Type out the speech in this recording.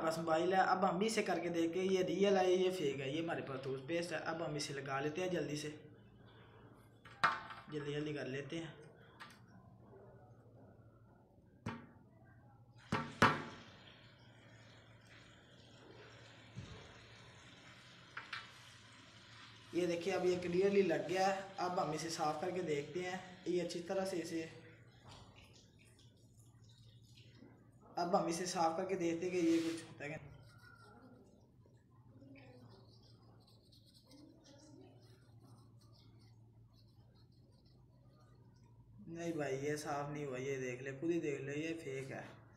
पास mobile है। अब हम इसे करके देखें ये रियल है ये फेक है। ये हमारे पास टूथपेस्ट है। अब हम इसे लगा लेते हैं जल्दी से, जल्दी जल्दी कर लेते हैं। ये देखिए अब ये क्लियरली लग गया है। अब हम इसे साफ़ करके देखते हैं ये अच्छी तरह से इसे। अब हम इसे साफ़ करके देखते हैं कि ये कुछ होता है। नहीं भाई ये साफ़ नहीं हुआ, ये देख ले, खुद ही देख ले, ये फेक है।